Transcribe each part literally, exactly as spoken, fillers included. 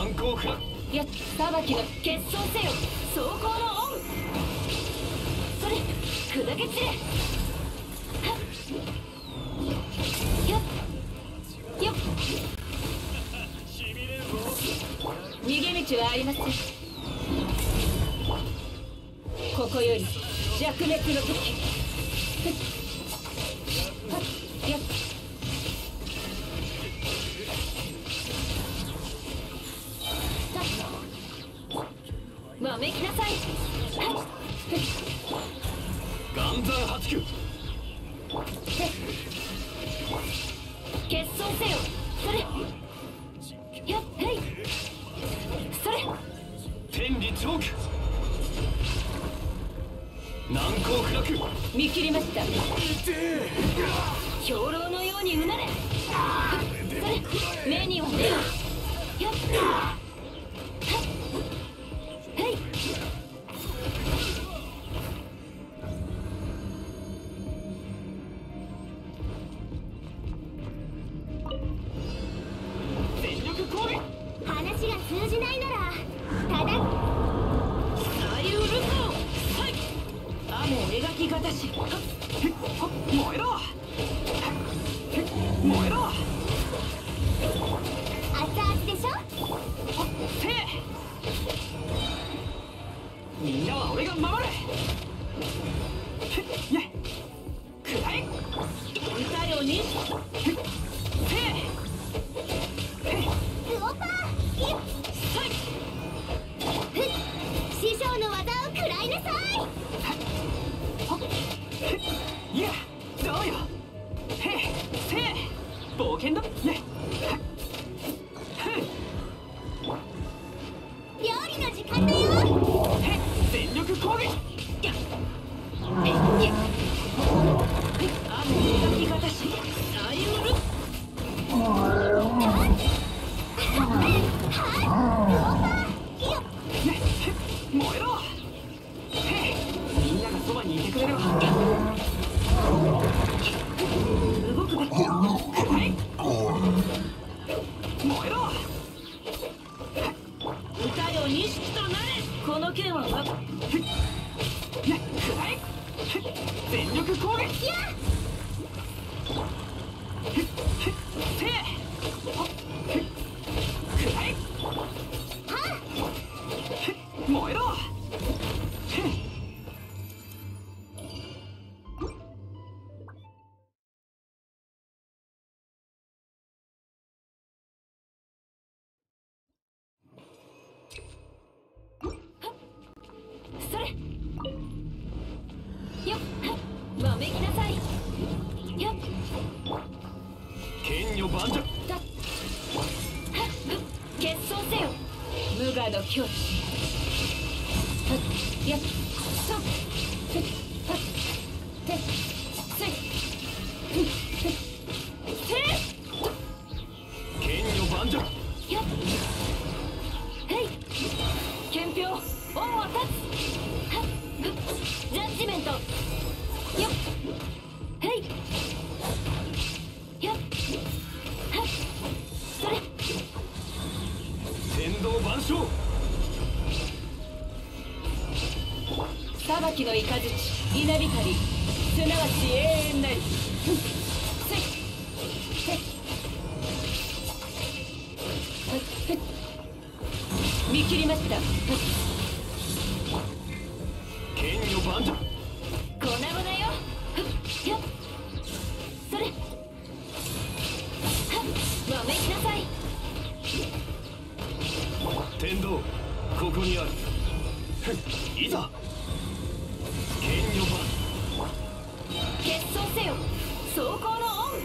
難攻不落。 や裁きの決闘せよ走行の恩。それ砕け散れ。はっよっよっ。逃げ道はありません。ここより弱滅の時。はっよっ。わめきなさい。 岩山八九。 決闘せよそれ。やっへいそれ。 天理チョーク。難攻不落。 見切りました。 痛え。 兵糧のようにうなれ。それ目には目を。やっへい。 全力攻撃。 話が通じないならただあいうるこはい雨描きがたし。はっはっ燃えろ。燃えろ。 熱々でしょ。 はっせえ。みんなは俺が守る。へっねくらえ。 歌よに。 へっせえ。へっウオパーいっさい。 ふっ師匠の技を食らいなさい。 はっへっいやどうよ。へっせえ。冒険だね。はっへっ料理の時間だよ。 へっ全力攻撃。 やっえいや雨描きがたし。あいうるねへっ燃えろ。へっみんながそばにいてくれれば。 動くべき。 はい燃えろ。 歌よ錦となれ。この剣はわねくらえ。全力攻撃。 やへっへっせえ。はっへっくらえ。へっ燃えろ。へっそれよっわめきなさい。よっ剣女盤石。 たはっ決闘せよ無我の境地。はっやっそっふっはっへっせいふっふっせい剣女盤石。 やっへい憲兵恩を断つ。はっふっジャッジメントよっへいやっはっそれ天道万象。 裁きの雷稲光すなわち永遠なり。ふっせいへっはっふっ見切りました。はっ剣女盤石。 粉々よ。ふっよっそれはっわめきなさい。 天道ここにある。ふっいざ。剣女盤。 決闘せよ走行の恩。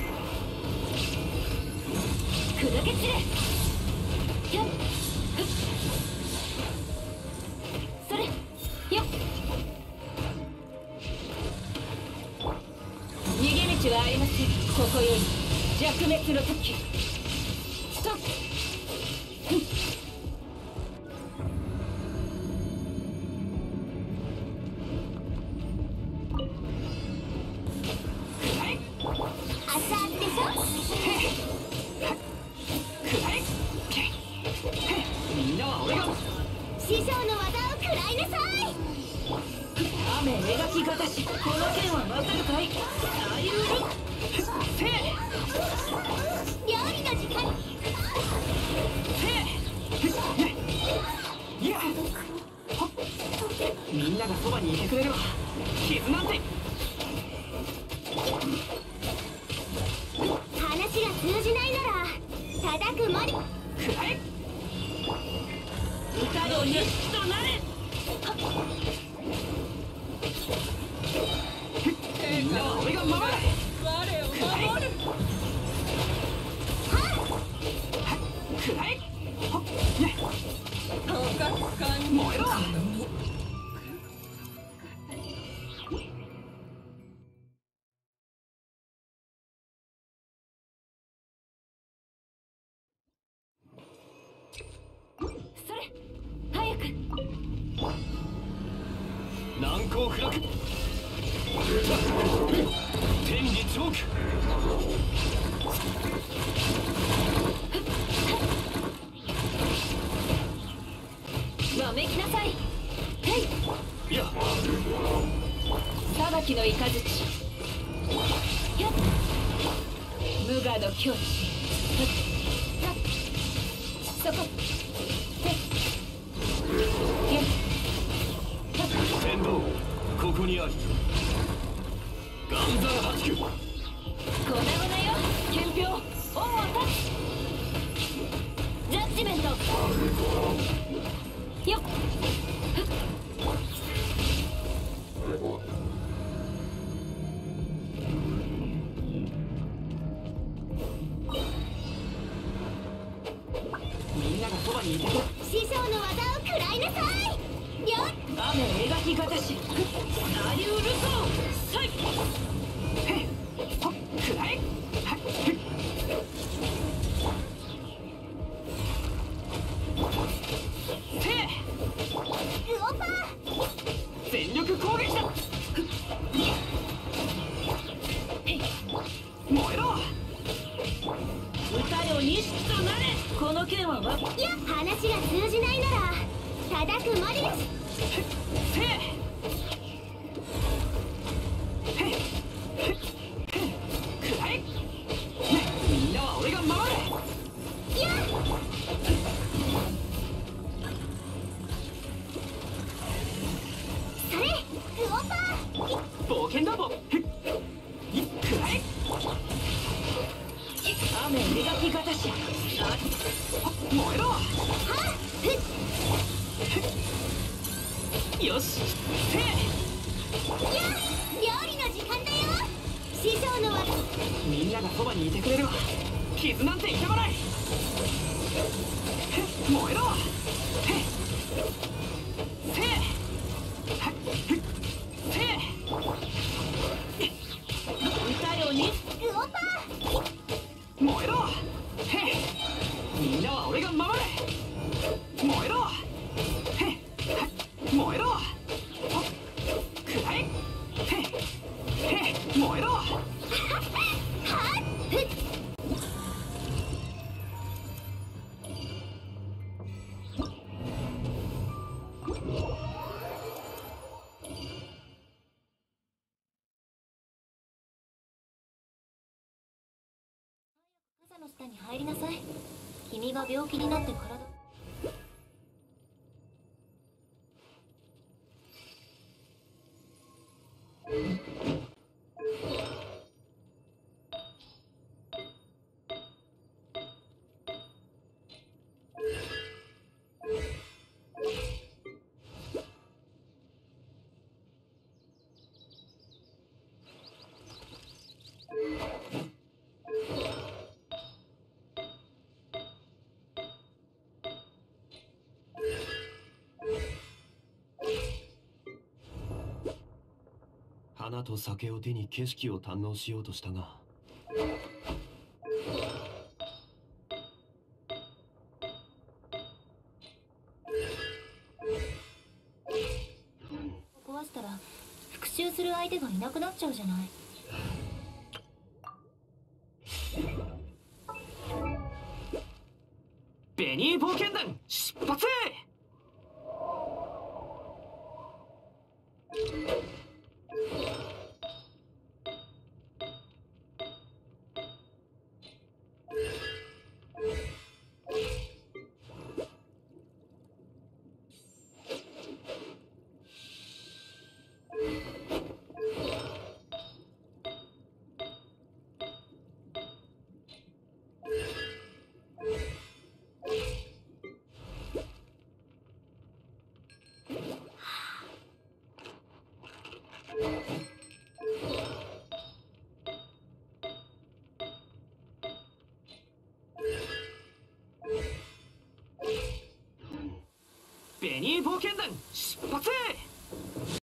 砕け散れ。よっふっそれよっ逃げ道はありません。ここより弱滅の時。とっふっ熱々でしょ。 くらえ。へっにいてくれれば傷なんて。 話が通じないなら叩くまで。 くらえ。 歌よにとなれ。 みんなは俺が守る。 我を守る。 くらえ。ほっね。 ほかほかに燃えろ。 それ早く。 難攻不落。天理チョーク。 わめきなさい。へい。 いや裁きの雷。やっ無我の境地。はっそこ。へっやっ天道ここにあり。岩山八九。 粉々よ。憲兵恩を立つ。ジャッジメント。よっ。 みんながそばにいてくれ。 師匠の技を食らいなさい。よっ。 雨描きがたし。なりうるぞ。さい。 へっほっくらえ。はっへっせえ。 ウオパー。 全力攻撃だ。燃えろ。 歌よにとなれ。この剣はわ。 いや話が通じないなら叩くまでです。 せえ。へっへっへっくらえ。ねみんなは俺が守る。 いやそれウオパー。 冒険だぼ。へっいくらえ。 雨描きがたし。 燃えろ。 はっふっ。 よし。せえ。 いや料理の時間だよ。師匠の技。 みんながそばにいてくれれば傷なんて痛まない。へっ燃えろ。へっせえ。はっへっせえ。 歌よに。 ウオパー。 燃えろ。へっみんなは俺が守る。燃えろ。へっはっ燃えろ。ほっくらえ。へっへっ燃えろ。 はっふっ。傘の下に入りなさい。君が病気になって体。 花と酒を手に景色を堪能しようとしたが、 壊したら復讐する相手がいなくなっちゃうじゃない。 ベニー冒険団出発。 ベニー冒険団出発。